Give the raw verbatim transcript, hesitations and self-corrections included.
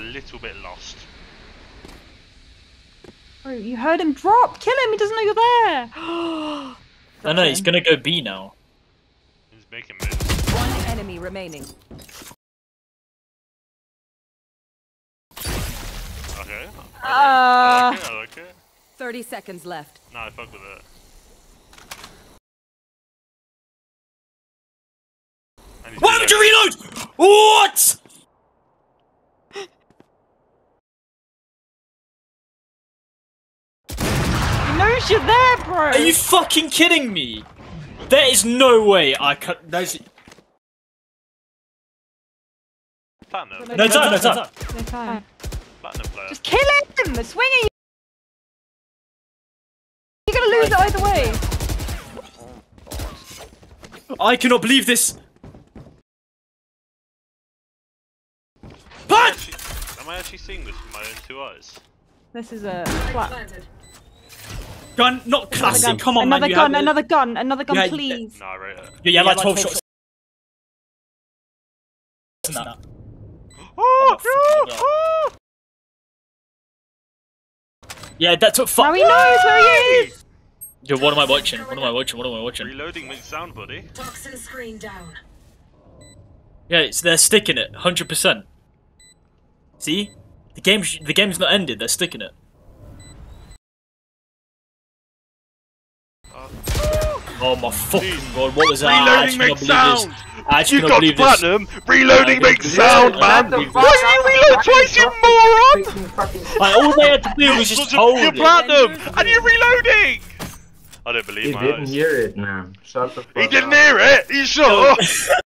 little bit lost. Bro, you heard him drop. Kill him. He doesn't know you're there. Oh no, he's gonna go B now. He's making moves. One enemy remaining. Okay. Uh, I like it. I like it. Thirty seconds left. No, I fuck with it. Why would you reload? What? he knows you're there, bro. Are you fucking kidding me? There is no way I could. There's Platinum. no time, no time. No time. Platinum player. Just kill him. Swing it. You're gonna lose it either way. I cannot believe this. Punch! Am I actually seeing this with my own two eyes? This is a flat. Gun, not classic. Gun. Come on, another man. gun, You another gun, another gun, Yeah, please. No, I rate it. Yeah, yeah, like twelve shots. Oh, oh, oh. Yeah, that took fuck. Now he knows where he is. Yo, what am I watching? What am I watching? What am I watching? Reloading makes sound, buddy. Toxin screen down. Yeah, it's, they're sticking it, one hundred percent. See? The game, the game's not ended, they're sticking it. Uh, Oh my fucking god, what was that? Reloading makes sound! I actually You cannot got believe platinum! this. Reloading makes sound, man! Why did you reload twice, you moron? Like, all they had to do was just hold You're it. platinum! And you're reloading! I don't believe He my didn't eyes. hear it, man. Shut the fuck up. He didn't hear it! You sure?